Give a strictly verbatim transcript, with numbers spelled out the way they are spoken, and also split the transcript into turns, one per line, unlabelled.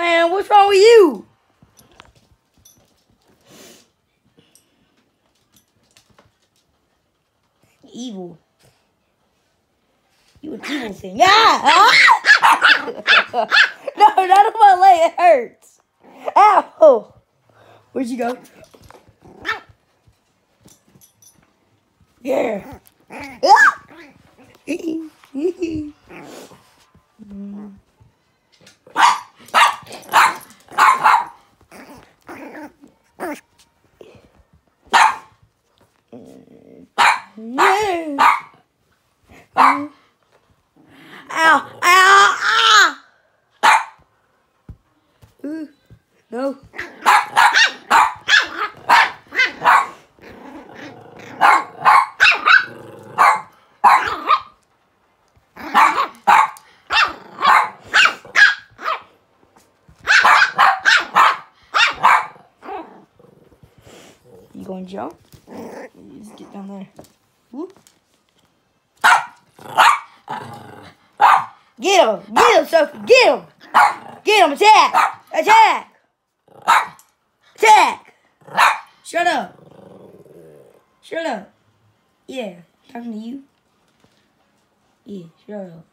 Man, what's wrong with you? Evil. You an evil thing. Ah! No, not on my leg. It hurts. Ow. Where'd you go? Yeah. Ow, ow, ah! Ooh, no. You gonna jump? You just get down there. Whoop. Get him! Get him, Sophie! Get him! Get him! Attack! Attack! Attack! Shut up! Shut up! Yeah, talking to you. Yeah, shut up.